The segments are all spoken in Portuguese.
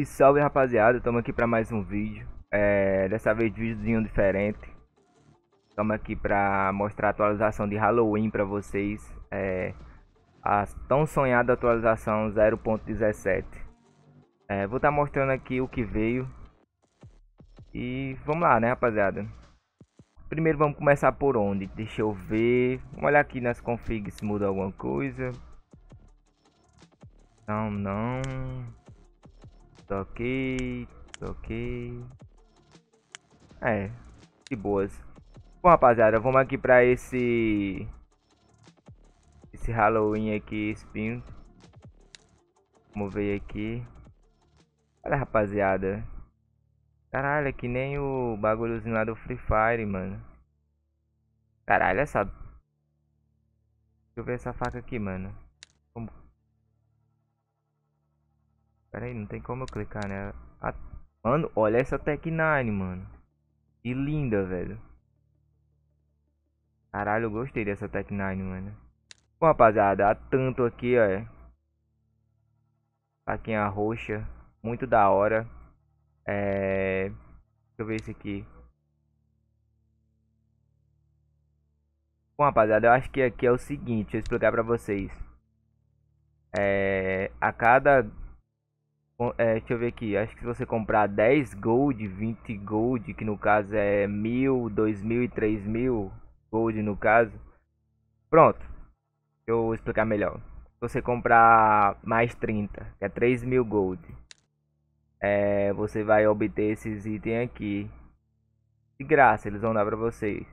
Salve, salve rapaziada, estamos aqui para mais um vídeo. Dessa vez videozinho diferente. Estamos aqui para mostrar a atualização de Halloween para vocês. A tão sonhada atualização 0.17. Vou estar mostrando aqui o que veio. E vamos lá, né, rapaziada? Primeiro vamos começar por onde? Deixa eu ver. Vamos olhar aqui nas configs se muda alguma coisa. Não. Tá ok. De boas. Bom, rapaziada, vamos aqui pra esse Halloween aqui, espinho. Vamos ver aqui. Olha, rapaziada. Caralho, é que nem o bagulhozinho lá do Free Fire, mano. Caralho, essa... Deixa eu ver essa faca aqui, mano. Pera aí, não tem como eu clicar nela. Mano, olha essa Tech-9, mano. Que linda, velho. Caralho, eu gostei dessa Tech-9, mano. Bom, rapaziada, há tanto aqui, ó. Faquinha roxa. Muito da hora. Deixa eu ver esse aqui. Bom, rapaziada, eu acho que aqui é o seguinte. Deixa eu explicar pra vocês. A cada... deixa eu ver aqui. Acho que se você comprar 10 gold, 20 gold, que no caso é 1000, 2000 e 3000 gold no caso. Pronto. Deixa eu explicar melhor. Se você comprar mais 30, que é 3000 gold, você vai obter esses itens aqui. De graça, eles vão dar pra vocês.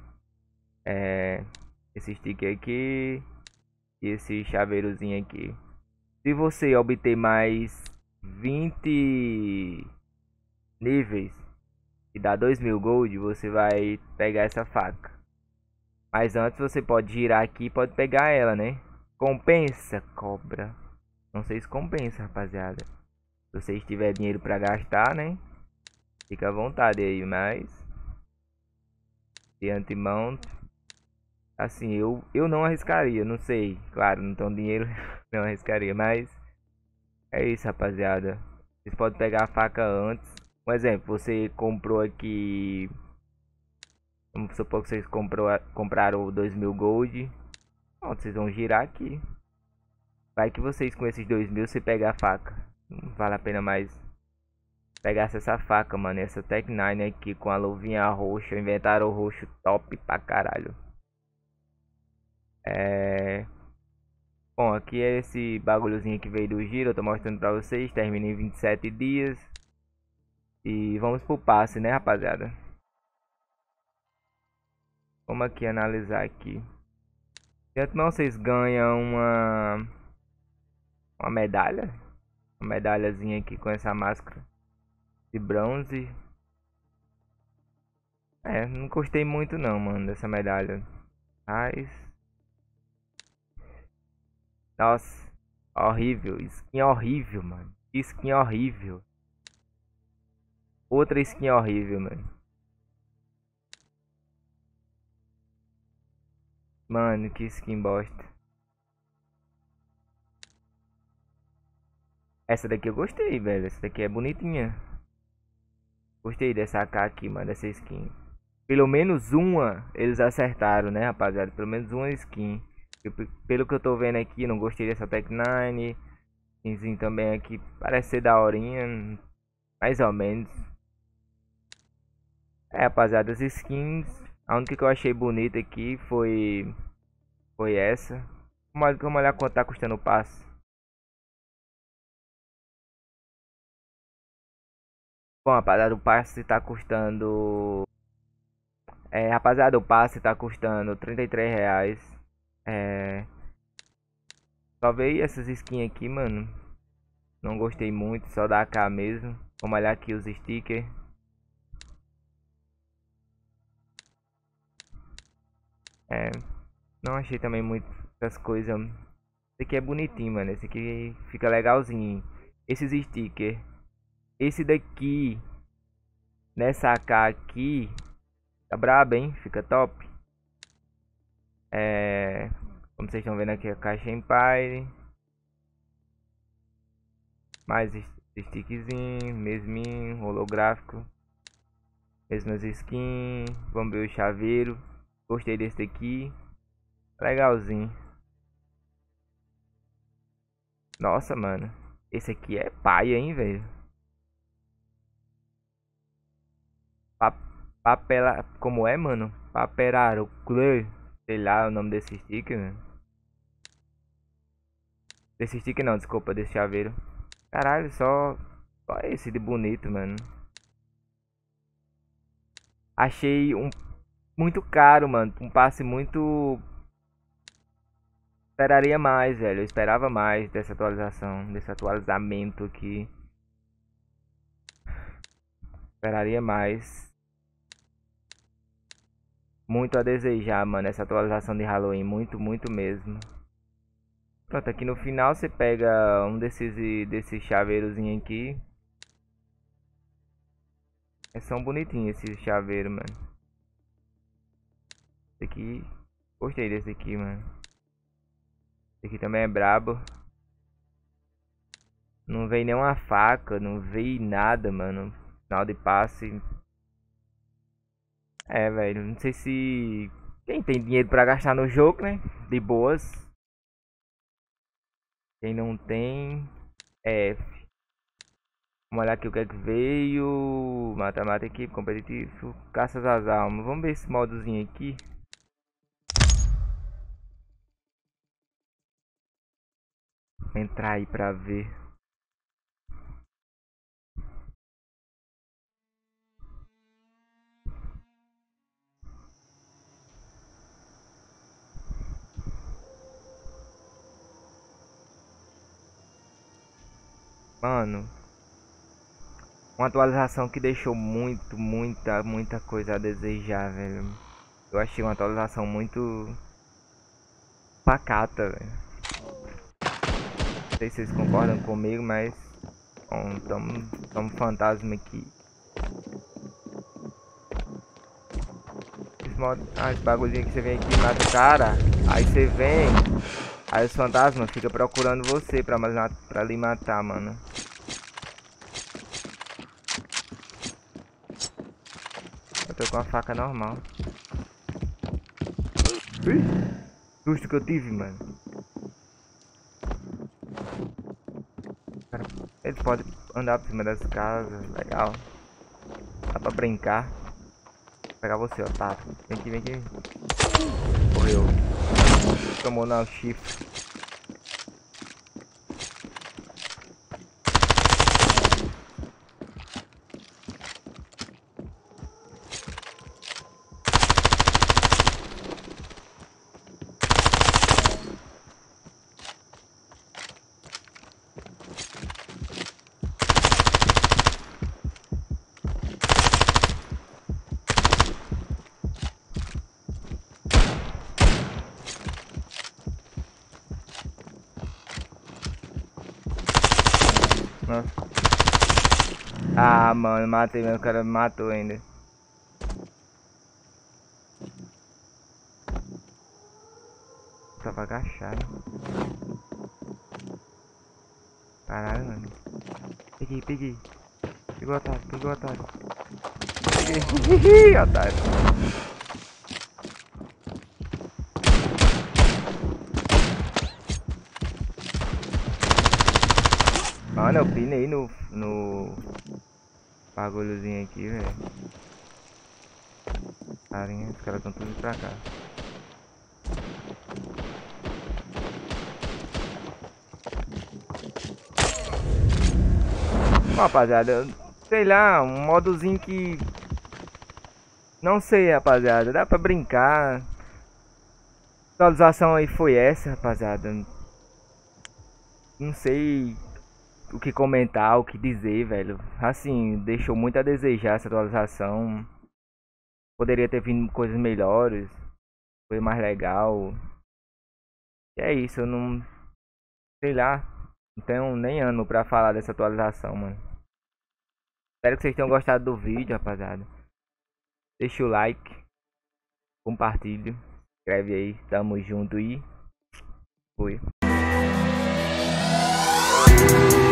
Esse sticker aqui. E esse chaveirozinho aqui. Se você obter mais 20 níveis e dá 2000 gold, você vai pegar essa faca. Mas antes você pode girar aqui e pode pegar ela, né? Compensa, cobra. Não sei se compensa, rapaziada. Se você tiver dinheiro pra gastar, né? Fica à vontade aí, mas... de antemão... assim, eu não arriscaria, não sei. Claro, não tenho dinheiro, não arriscaria, mas... é isso, rapaziada. Vocês podem pegar a faca antes. Um exemplo, você comprou aqui... vamos supor que vocês compraram 2000 gold. Pronto, vocês vão girar aqui. Vai que vocês com esses 2000 você pega a faca. Não vale a pena mais pegar essa faca, mano. Essa Tech-9 aqui com a luvinha roxa. Inventaram o roxo top pra caralho. Bom, aqui é esse bagulhozinho que veio do giro. Eu tô mostrando pra vocês. Termina em 27 dias. E vamos pro passe, né, rapaziada? Vamos aqui analisar aqui. De antemão vocês ganham uma medalha. Uma medalhazinha aqui com essa máscara de bronze. Não gostei muito não, mano, dessa medalha. Mas... nossa, horrível. Skin horrível, mano. Skin horrível. Outra skin horrível, mano. Mano, que skin bosta. Essa daqui eu gostei, velho. Essa daqui é bonitinha. Gostei dessa AK aqui, mano. Dessa skin. Pelo menos uma eles acertaram, né, rapaziada? Pelo menos uma skin. Pelo que eu tô vendo aqui, não gostei dessa Tech-9. Skinzinho também aqui. Parece ser daorinha. Mais ou menos. Rapaziada, as skins. A única que eu achei bonita aqui foi essa. Vamos olhar quanto tá custando o passe. Bom, rapaziada, o passe tá custando... rapaziada, o passe tá custando R$ 33. Só veio essas skins aqui, mano. Não gostei muito, só da AK mesmo. Vamos olhar aqui os stickers. Não achei também muitas coisas. Esse aqui é bonitinho, mano. Esse aqui fica legalzinho. Esses stickers. Esse daqui, nessa AK aqui, tá brabo, hein? Fica top. Como vocês estão vendo aqui, a caixa Empire. Mais Stickzinho, mesminho, holográfico. Mesmas skins. Vamos ver o chaveiro. Gostei desse aqui. Legalzinho. Nossa, mano. Esse aqui é paia, hein, velho. Papela... Como é, mano? Paperaro Clay. Sei lá o nome desse sticker, mano. Desse sticker não, desculpa, desse chaveiro. Caralho, só esse de bonito, mano. Achei muito caro, mano. Um passe muito... Esperaria mais, velho. Eu esperava mais dessa atualização, desse atualizamento aqui. Esperaria mais. Muito a desejar, mano, essa atualização de Halloween. Muito, muito mesmo. Pronto, aqui no final você pega um desses chaveirozinhos aqui. São bonitinhos esses chaveiros, mano. Esse aqui, gostei desse aqui, mano. Esse aqui também é brabo. Não veio nenhuma faca, não veio nada, mano. Final de passe. É, velho, não sei se... Quem tem dinheiro pra gastar no jogo, né? De boas. Quem não tem... F. Vamos olhar aqui o que é que veio. Mata-mata equipe, competitivo. Caças às almas. Vamos ver esse modozinho aqui. Vou entrar aí pra ver. Mano, uma atualização que deixou muita coisa a desejar, velho. Eu achei uma atualização muito pacata, velho. Não sei se vocês concordam comigo, mas bom, tamo fantasma aqui. Esse bagulhinho que você vem aqui e mata o cara. Aí você vem. Aí os fantasmas ficam procurando você pra lhe matar, mano. Eu tô com a faca normal. Ih, susto que eu tive, mano. Cara, eles podem andar por cima das casas, legal. Dá pra brincar. Vou pegar você, otário. Vem aqui, vem aqui. Morreu. Tomou no chifre. Nossa. Ah, mano, matei mesmo, o cara me matou ainda. Tava agachado. Caralho, mano. Peguei. Pegou o otário. Peguei. Otário. Mano, eu pinei no bagulhozinho aqui, velho. Carinha, os caras estão tudo pra cá. Bom, rapaziada, sei lá, um modozinho que... Não sei, rapaziada, dá pra brincar. A atualização aí foi essa, rapaziada. Não sei o que comentar, o que dizer, velho. Assim, deixou muito a desejar essa atualização. Poderia ter vindo coisas melhores. Foi mais legal. E é isso, eu não... Sei lá. Não tenho nem ânimo pra falar dessa atualização, mano. Espero que vocês tenham gostado do vídeo, rapaziada. Deixa o like. Compartilha. Escreve aí. Tamo junto e... Fui.